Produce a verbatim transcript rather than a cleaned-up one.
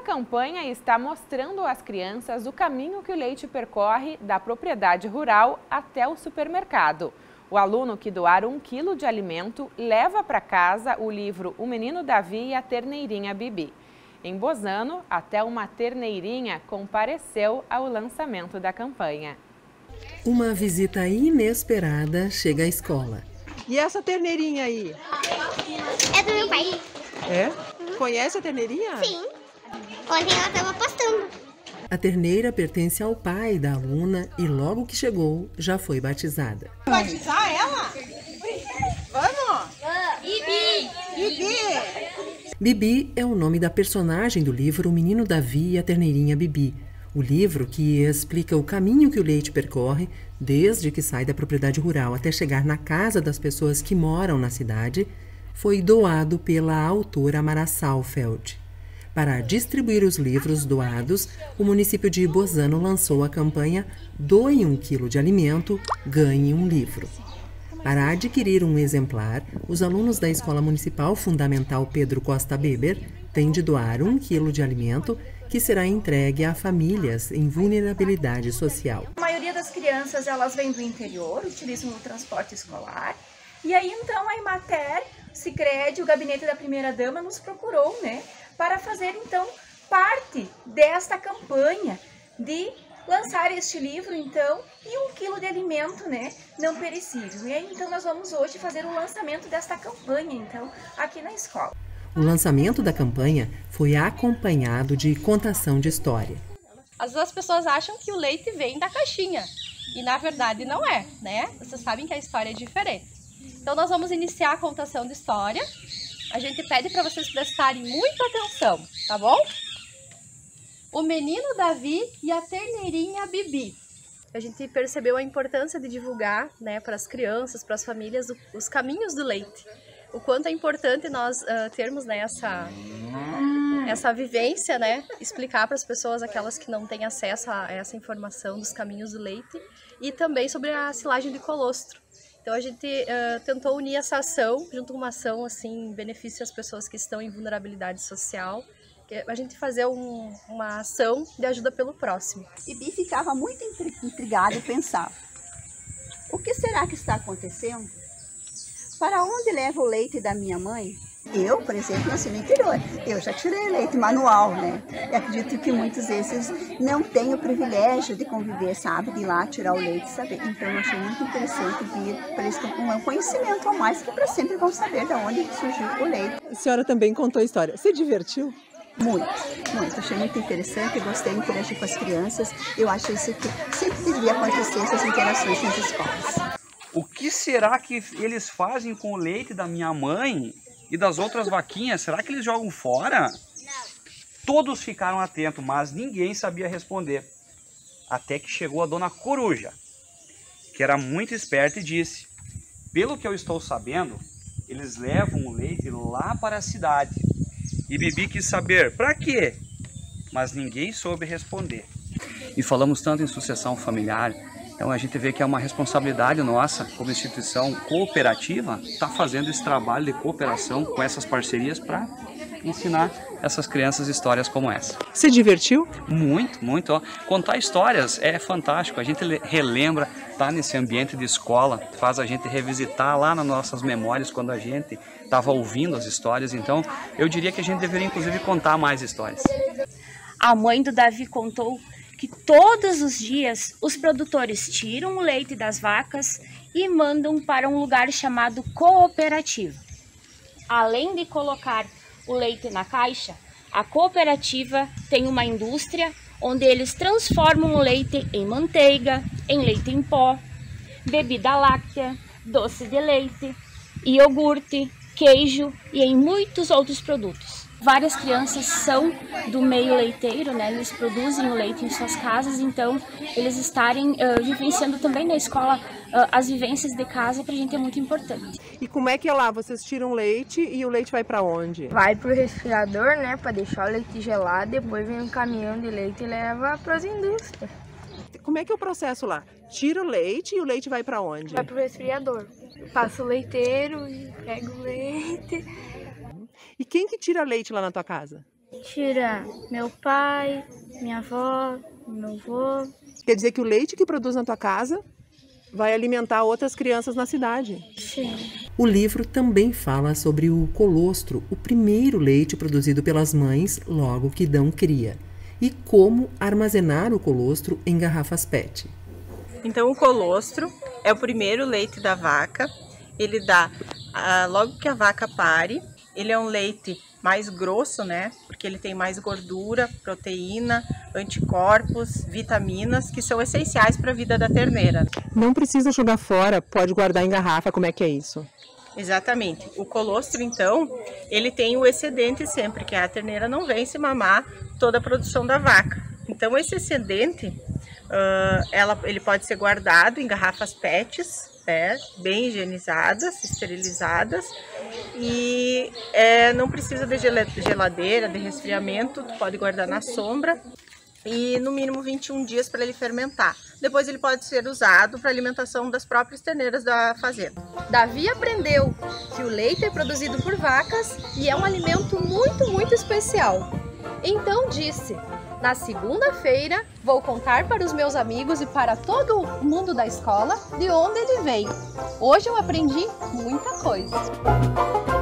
A campanha está mostrando às crianças o caminho que o leite percorre da propriedade rural até o supermercado. O aluno que doar um quilo de alimento leva para casa o livro O Menino Davi e a Terneirinha Bibi. Em Bozano, até uma terneirinha compareceu ao lançamento da campanha. Uma visita inesperada chega à escola. E essa terneirinha aí? É do meu pai. É? Uhum. Conhece a terneirinha? Sim. Ontem ela estava postando. A terneira pertence ao pai da aluna e logo que chegou, já foi batizada. Batizar ela? Vamos! Bibi! Bibi! Bibi é o nome da personagem do livro O Menino Davi e a Terneirinha Bibi. O livro que explica o caminho que o leite percorre desde que sai da propriedade rural até chegar na casa das pessoas que moram na cidade, foi doado pela autora Mara Salfeld. Para distribuir os livros doados, o município de Bozano lançou a campanha Doe um quilo de alimento, ganhe um livro. Para adquirir um exemplar, os alunos da Escola Municipal Fundamental Pedro Costa Beber têm de doar um quilo de alimento que será entregue a famílias em vulnerabilidade social. A maioria das crianças elas vêm do interior, utilizam o transporte escolar. E aí então a Emater, o Sicredi, o gabinete da primeira-dama nos procurou, né, para fazer então parte desta campanha de lançar este livro então e um quilo de alimento, né, não perecível. E aí então nós vamos hoje fazer o lançamento desta campanha então aqui na escola. O lançamento da campanha foi acompanhado de contação de história. Às vezes as pessoas acham que o leite vem da caixinha e na verdade não é, né? Vocês sabem que a história é diferente. Então nós vamos iniciar a contação de história. A gente pede para vocês prestarem muita atenção, tá bom? O Menino Davi e a Terneirinha Bibi. A gente percebeu a importância de divulgar, né, para as crianças, para as famílias, os caminhos do leite. O quanto é importante nós uh, termos, né, essa, essa vivência, né, explicar para as pessoas, aquelas que não têm acesso a essa informação dos caminhos do leite, e também sobre a silagem de colostro. Então a gente uh, tentou unir essa ação, junto com uma ação assim, em benefício às pessoas que estão em vulnerabilidade social, que a gente fazer um, uma ação de ajuda pelo próximo. Bibi ficava muito intrigada e pensava, o que será que está acontecendo? Para onde leva o leite da minha mãe? Eu, por exemplo, nasci no interior. Eu já tirei leite manual, né? E acredito que muitos desses não têm o privilégio de conviver, sabe? De ir lá tirar o leite e saber. Então eu achei muito interessante vir para eles com um conhecimento a mais, que para sempre vão saber de onde surgiu o leite. A senhora também contou a história. Se divertiu? Muito, muito. Achei muito interessante, gostei de interagir com as crianças. Eu acho isso que sempre deveria acontecer, essas interações nas escolas. O que será que eles fazem com o leite da minha mãe e das outras vaquinhas? Será que eles jogam fora? Não. Todos ficaram atentos, mas ninguém sabia responder. Até que chegou a dona Coruja, que era muito esperta e disse, pelo que eu estou sabendo, eles levam o leite lá para a cidade. E Bibi quis saber, para quê? Mas ninguém soube responder. E falamos tanto em sucessão familiar. Então a gente vê que é uma responsabilidade nossa, como instituição cooperativa, estar tá fazendo esse trabalho de cooperação com essas parcerias para ensinar essas crianças histórias como essa. Se divertiu? Muito, muito. Ó. Contar histórias é fantástico. A gente relembra, tá nesse ambiente de escola, faz a gente revisitar lá nas nossas memórias quando a gente estava ouvindo as histórias. Então eu diria que a gente deveria inclusive contar mais histórias. A mãe do Davi contou que todos os dias os produtores tiram o leite das vacas e mandam para um lugar chamado cooperativa. Além de colocar o leite na caixa, a cooperativa tem uma indústria onde eles transformam o leite em manteiga, em leite em pó, bebida láctea, doce de leite, iogurte, queijo e em muitos outros produtos. Várias crianças são do meio leiteiro, né? Eles produzem o leite em suas casas, então eles estarem uh, vivenciando também na escola uh, as vivências de casa pra gente é muito importante. E como é que é lá? Vocês tiram leite e o leite vai para onde? Vai pro resfriador, né? Para deixar o leite gelado, depois vem um caminhão de leite e leva para as indústrias. Como é que é o processo lá? Tira o leite e o leite vai para onde? Vai pro resfriador. Passa o leiteiro e pega o leite. E quem que tira leite lá na tua casa? Tira meu pai, minha avó, meu avô. Quer dizer que o leite que produz na tua casa vai alimentar outras crianças na cidade. Sim. O livro também fala sobre o colostro, o primeiro leite produzido pelas mães logo que dão cria, e como armazenar o colostro em garrafas P E T. Então o colostro é o primeiro leite da vaca, ele dá ah, logo que a vaca pare, ele é um leite mais grosso, né? Porque ele tem mais gordura, proteína, anticorpos, vitaminas que são essenciais para a vida da terneira. Não precisa jogar fora, pode guardar em garrafa, como é que é isso? Exatamente. O colostro, então, ele tem o excedente sempre, que a terneira não vem se mamar toda a produção da vaca. Então esse excedente, uh, ela, ele pode ser guardado em garrafas P E Ts, né, bem higienizadas, esterilizadas, e é, não precisa de geladeira, de resfriamento, tu pode guardar na sombra e no mínimo vinte e um dias para ele fermentar. Depois ele pode ser usado para alimentação das próprias terneiras da fazenda. Davi aprendeu que o leite é produzido por vacas e é um alimento muito, muito especial. Então disse: na segunda-feira vou contar para os meus amigos e para todo o mundo da escola de onde ele veio. Hoje eu aprendi muita coisa.